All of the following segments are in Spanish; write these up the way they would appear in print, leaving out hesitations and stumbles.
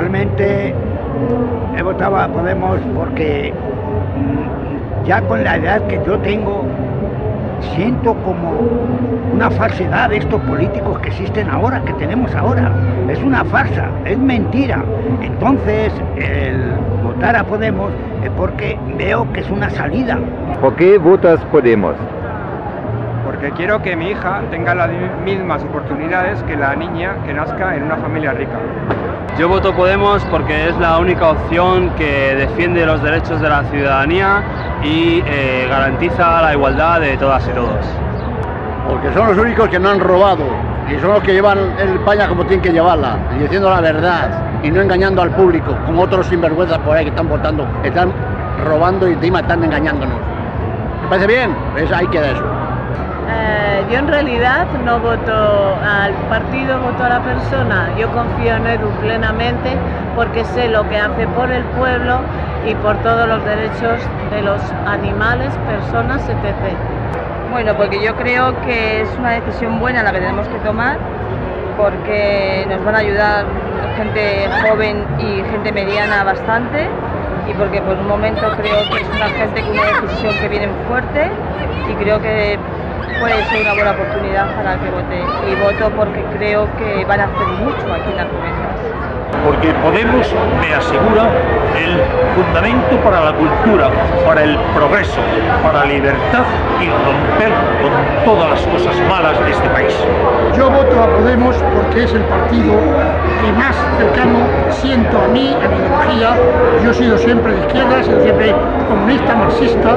Realmente he votado a Podemos porque ya con la edad que yo tengo siento como una falsedad de estos políticos que existen ahora, que tenemos ahora. Es una farsa, es mentira. Entonces el votar a Podemos es porque veo que es una salida. ¿Por qué votas Podemos? Porque quiero que mi hija tenga las mismas oportunidades que la niña que nazca en una familia rica. Yo voto Podemos porque es la única opción que defiende los derechos de la ciudadanía y garantiza la igualdad de todas y todos. Porque son los únicos que no han robado y son los que llevan España como tienen que llevarla, y diciendo la verdad y no engañando al público, como otros sinvergüenzas por ahí que están votando, están robando y encima están engañándonos. ¿Me parece bien? Pues ahí queda eso. Yo en realidad no voto al partido, voto a la persona. Yo confío en Edu plenamente porque sé lo que hace por el pueblo y por todos los derechos de los animales, personas, etc. Bueno, porque yo creo que es una decisión buena la que tenemos que tomar, porque nos van a ayudar gente joven y gente mediana bastante, y porque por un momento creo que es una gente con una decisión que viene fuerte y creo que puede ser una buena oportunidad para que vote. Y voto porque creo que van a hacer mucho aquí en Alcobendas. Porque Podemos me asegura el fundamento para la cultura, para el progreso, para la libertad y romper con todas las cosas malas de este país. Yo voto a Podemos porque es el partido que más cercano siento a mí, a mi ideología. Yo he sido siempre de izquierda, he sido siempre comunista, marxista.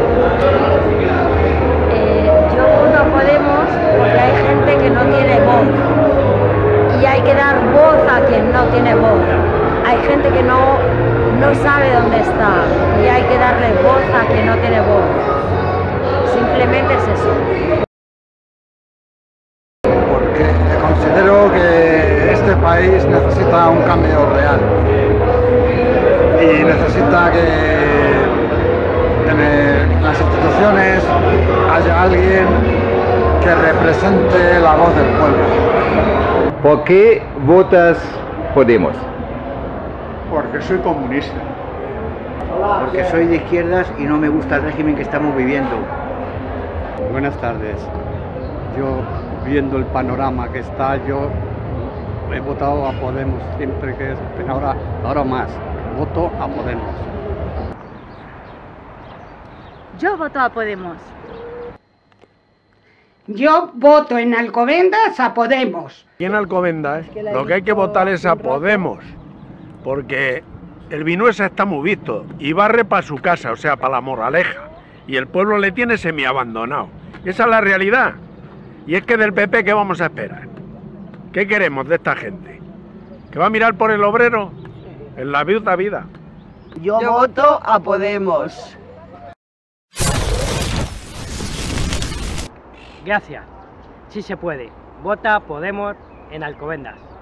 Yo voto a Podemos porque hay gente que no tiene voz. Y hay que dar voz a quien no tiene voz. Hay gente que no sabe dónde está y hay que darle voz a quien no tiene voz. Simplemente es eso. Porque considero que este país necesita un cambio real y necesita que en las instituciones haya alguien que represente la voz del pueblo. ¿Por qué votas Podemos? Porque soy comunista. Porque soy de izquierdas y no me gusta el régimen que estamos viviendo. Buenas tardes. Yo, viendo el panorama que está, yo he votado a Podemos siempre que es, pero ahora más. Voto a Podemos. Yo voto a Podemos. Yo voto en Alcobendas a Podemos. Y en Alcobendas lo que hay que votar es a Podemos, porque el Vinuesa está muy visto y barre para su casa, o sea, para la Moraleja, y el pueblo le tiene semiabandonado. Esa es la realidad. Y es que del PP, ¿qué vamos a esperar? ¿Qué queremos de esta gente? ¿Que va a mirar por el obrero? En la viuda vida. Yo voto a Podemos. Gracias. Sí se puede. Vota Podemos en Alcobendas.